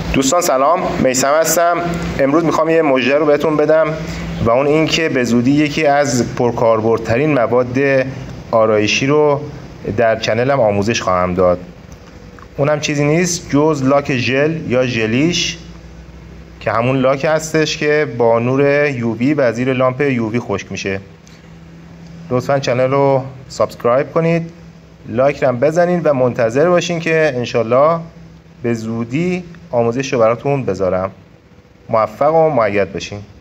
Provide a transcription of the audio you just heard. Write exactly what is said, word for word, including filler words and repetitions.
دوستان سلام، میثم هستم. امروز میخوام یه مژده رو بهتون بدم و اون این که به زودی یکی از پرکاربردترین مواد آرایشی رو در چنلم آموزش خواهم داد. اونم چیزی نیست جز لاک ژل یا ژلیش که همون لاک هستش که با نور یووی و زیر لامپ یووی خشک میشه. لطفاً چنل رو سابسکرایب کنید، لایک رو بزنید و منتظر باشین که انشالله به زودی آموزش رو براتون بذارم. موفق و مؤید باشین.